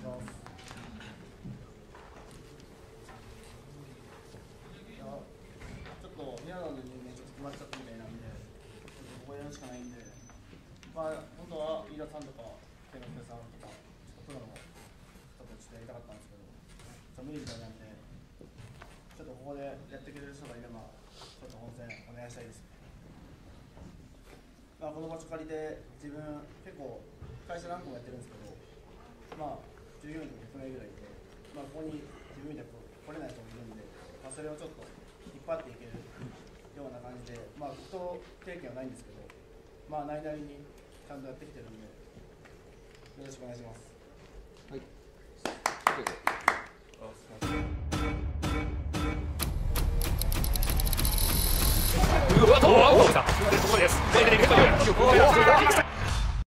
します。ちょっと宮野の人間ちょっと決まっちゃったみたいなんで、ちょっとここやるしかないんで、まあ本当は飯田さんとか健之介さんとかちょっとプロの人とちょっとやりたかったんですけど、無理みたいなんで、ちょっとここでやってくれる人がいればちょっと本戦お願いしたいです。まあこの場所借りて自分結構会社何個もやってるんですけど、まあ従業員とか100名ぐらいいて、まあここに自分みたいに来れない人もいるんで、まあそれをちょっと引っ張っていけるような感じで、まあ復興経験はないんですけど、まあ内々にちゃんとやってきてるんで、よろしくお願いします。 はい。 うわ、どうした。ここです。